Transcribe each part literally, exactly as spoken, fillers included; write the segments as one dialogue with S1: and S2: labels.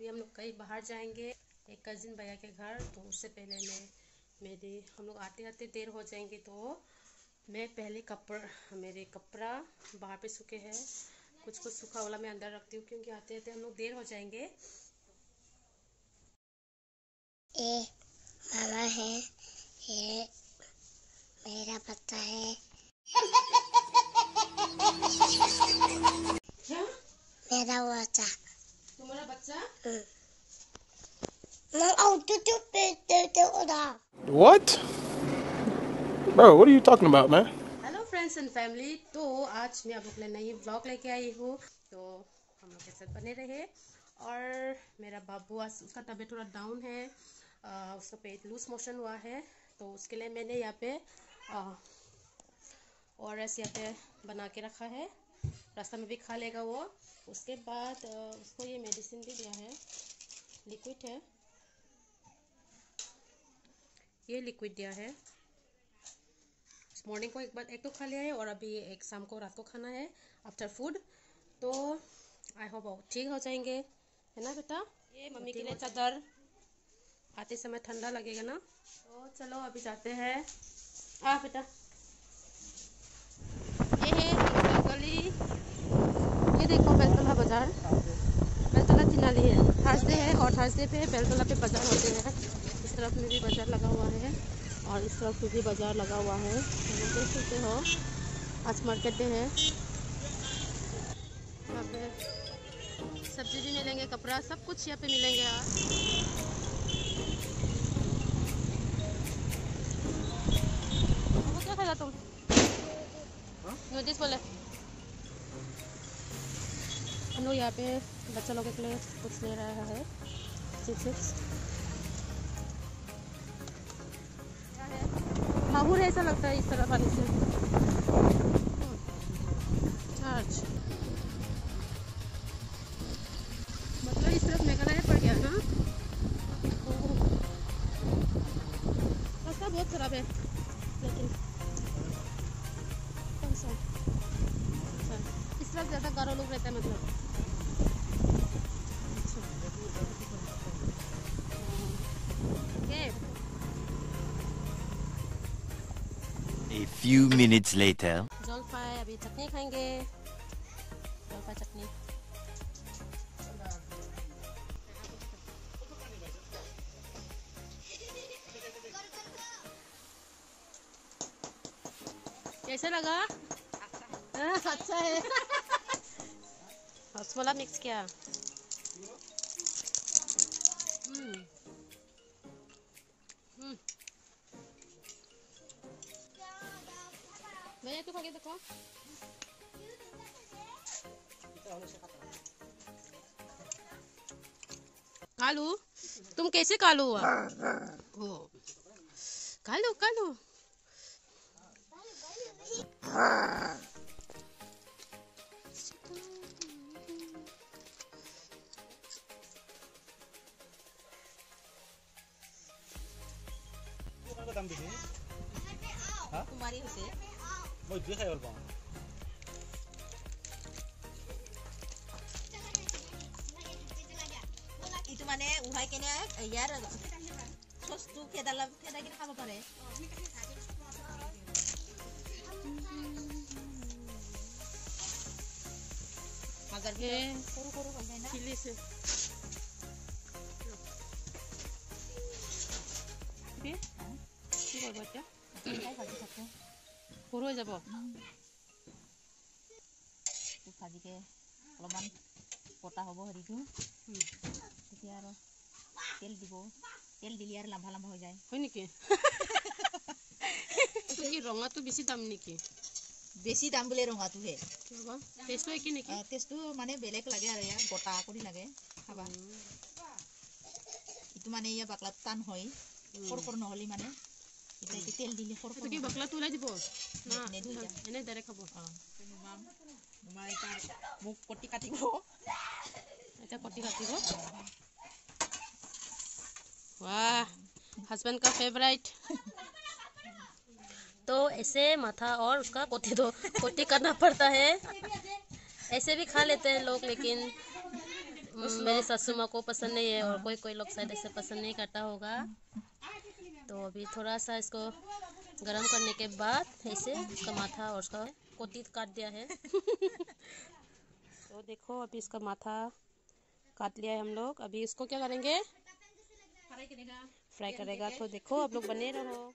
S1: अभी हम लोग कहीं बाहर जाएंगे, एक कज़िन भैया के घर। तो उससे पहले मैं मेरे हम लोग आते आते देर हो जाएंगे, तो मैं पहले कपड़ा मेरे कपड़ा बाहर पे सूखे हैं, कुछ कुछ सूखा वाला मैं अंदर रखती हूँ, क्योंकि आते आते हम लोग देर हो जाएंगे।
S2: ये मामा है, ये मेरा बच्चा है।
S1: क्या?
S2: मेरा बच्चा।
S1: तुम्हारा बच्चा?
S3: What? Bro, what are you talking about, man?
S1: Hello friends and family, तो आज मैं आप लोग के लिए नई व्लॉग लेके आई हूँ, तो हम लोग के साथ बने रहे। और मेरा बाबू आज उसका तबीयत थोड़ा डाउन है, आ, उसका पेट लूज मोशन हुआ है, तो उसके लिए मैंने यहाँ पे और ऐसे यहाँ पे बना के रखा है, रास्ता में भी खा लेगा वो। उसके बाद आ, उसको ये मेडिसिन भी दिया है, लिक्विड है, ये लिक्विड दिया है। मॉर्निंग को एक बार एक तो खा लिया है, और अभी एक शाम को रात को खाना है आफ्टर फूड। तो आई होप ठीक हो जाएंगे, है ना बेटा? ये मम्मी के लिए चादर, आते समय ठंडा लगेगा ना। तो चलो अभी जाते हैं। आ बेटा, ये है गली, ये देखो बेलतला बाजार। बेलतला चिनाली है, थर्सडे है, और थर्सडे पे बेलतला पे बाजार होते हैं। इस तरफ में भी बाजार लगा हुआ है, और इस तरफ भी बाजार लगा हुआ है। देख सकते हो, आज मार्केट डे है। यहाँ पे सब्जी भी मिलेंगे, कपड़ा, सब कुछ यहाँ पे मिलेंगे यार। क्या खाएगा तुम? नूडल्स बोले। हम लोग यहाँ पे बच्चा लोगों के लिए कुछ ले रहा है, चिप्स। भागूर ऐसा लगता है इस तरह पानी से। चार्ज मतलब इस तरफ मेघालय पड़ गया ना। रास्ता बहुत खराब है, लेकिन कौन सा इस तरफ ज़्यादा गारो लोग रहता है, मतलब
S4: A few minutes later.
S1: जलपाई, अभी चटनी खाएंगे, जलपाई चटनी। कैसे लगा? अच्छा है। रसमलाई मिक्स किया। हम्म हम्म भैया तू खा के देखो। कालू, तुम कैसे कालू हुआ? ओ कालू कालू।
S5: तुम्हारी से
S6: মই দুই খাই ভাল পাওঁ।
S5: ইটো মানে উহাই কেনে ইয়াৰ সস্তু খেদালা খেদাই কিনে খাব পাৰে। মাজাৰ কে সৰু সৰু হৈ যায় না,
S1: চিলিছে কি কৰিব এতিয়া?
S5: খাই ভাজি থাকো,
S1: সৰু হৈ যাব।
S5: ভাজিকে অলপমান পতা হ'ব হেৰিটো, তেতিয়া আৰু তেল দিব, তেল দিলে আৰু লাম্বা লাম্বা হৈ যায়।
S1: হয় নেকি? এই ৰঙাটো বেছি দাম নেকি?
S5: বেছি দাম বোলে ৰঙাটোহে,
S1: টেষ্টটো একে নেকি?
S5: টেষ্টটো মানে বেলেগ লাগে আৰু ইয়াৰ গোটা কৰি লাগে খাবা। এইটো মানে ইয়াৰ বাকলাটো টান হয়, সৰু সৰু নহ'লে মানে এতিয়া তেল দিলে সৰু সৰু
S1: বাকলাটো ওলাই দিব না,
S5: নিদিওঁ
S1: এনে ডাইৰেক্ট খাব।
S5: মই এতিয়া মোক কটি কাটিব,
S1: এতিয়া কটি কাটিব। वाह, हस्बैंड का फेवरेट। तो ऐसे माथा और उसका कोटी दो कोटी करना पड़ता है। ऐसे भी खा लेते हैं लोग, लेकिन मेरी सासू माँ को पसंद नहीं है और कोई कोई लोग शायद ऐसे पसंद नहीं करता होगा। तो अभी थोड़ा सा इसको गरम करने के बाद ऐसे इसका माथा और उसका कोती काट दिया है। तो देखो अभी इसका माथा काट लिया है हम लोग। अभी इसको क्या करेंगे? फ्राई करेगा। फ्राई करेगा। तो देखो आप लोग बने रहो।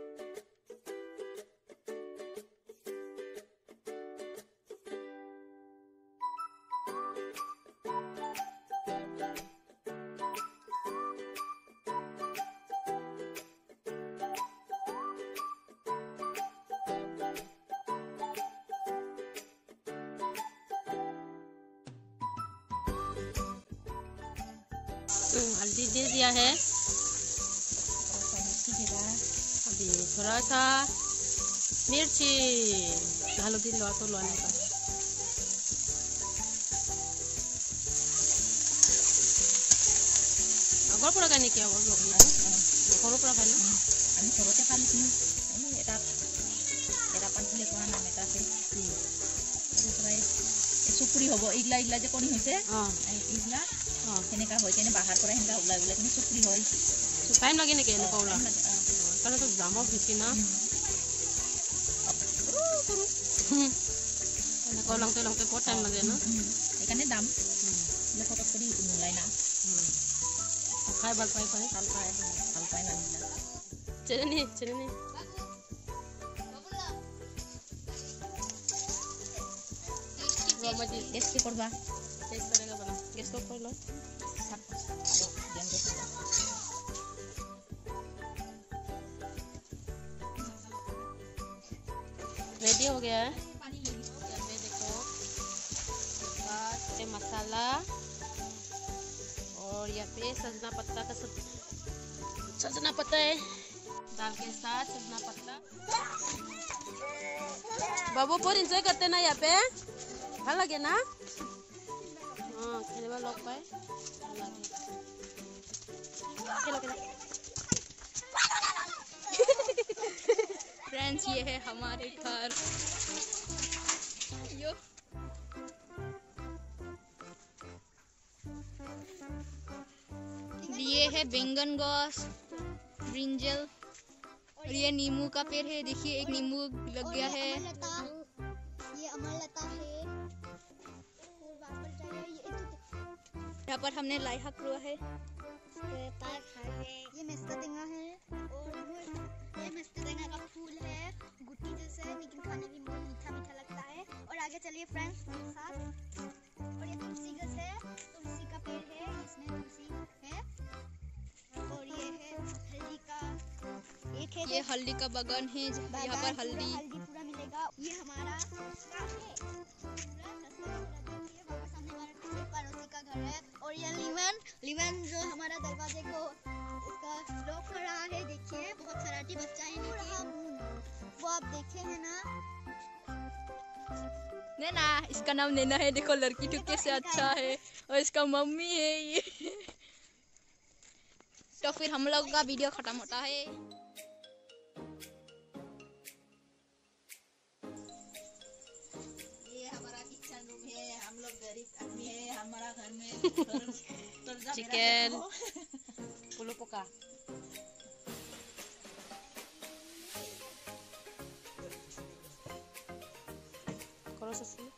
S1: हल्दी दे दिया है। अभी थोड़ा सा मिर्ची हल्दी लो तो लाने का। আগৰ পৰা কানে কি আগৰ লোক ঘৰৰ পৰা খাই না
S5: আমি ঘৰতে পালিছিলো এটা এটা পালিছিলে কোৱা নাম এটা আছে প্ৰায় চুপুৰি হ'ব ইগলা ইগলা যে কণী হৈছে ইগলা সেনেকা হয় কেনে বাহাৰ পৰা সেনেকা ওলাই ওলাই কিনে চুপুৰি হয়।
S1: টাইম লাগে নেকি এনেকুৱা ওলা? কাৰণ তো দামো বেছি না। এনেকুৱা ওলাওঁতে ওলাওঁতে বহুত টাইম লাগে ন।
S5: সেইকাৰণে দাম ফটক কৰি নোলাই না।
S1: খাই ভাল পাই পাই
S5: ভাল পায় ভাল পায় মানুহবিলাক।
S1: চেনি চেনি
S5: টেষ্টি কৰবা।
S1: टेस्ट करेगा बना गैस को खोल लो। रेडी हो गया है। यहाँ पे देखो ये मसाला और यहाँ पे सजना पत्ता का सब सजना पत्ता है दाल के साथ सजना पत्ता। बाबू बहुत एंजॉय करते ना यहाँ पे, ভাল লাগে ना। हाँ खेलवा लोग पाए
S7: फ्रेंड्स ये है हमारे घर। यो ये है बैंगन गोश ब्रिंजल और ये नींबू का पेड़ है। देखिए एक नींबू लग गया है।
S2: ये अमरलता है।
S7: यहाँ पर हमने लाइहाक रुआ है।
S2: ये मेस्ताटेंगा है और ये मेस्ताटेंगा का फूल है गुट्टी जैसे, लेकिन खाने में बहुत मीठा मीठा लगता है। और आगे चलिए फ्रेंड्स मेरे साथ। और ये तुलसी गछ है, तुलसी का पेड़ है, इसमें तुलसी है। और ये है हल्दी का एक है,
S7: ये हल्दी का बगान है। यहाँ पर हल्दी
S2: हल्दी पूरा मिलेगा। ये हमारा पड़ोसी का घर है। और ये लीमन लीमन जो हमारा दरवाजे को इसका लॉक कर रहा है। देखिए बहुत शरारती बच्चा है वो, आप देखे हैं ना।
S7: नैना, इसका नाम नैना है। देखो लड़की तो कैसे अच्छा है। और इसका मम्मी है ये। तो फिर हम लोग का वीडियो खत्म होता है।
S5: हमारा घर में
S1: चिकन पुलु पका करो ससी।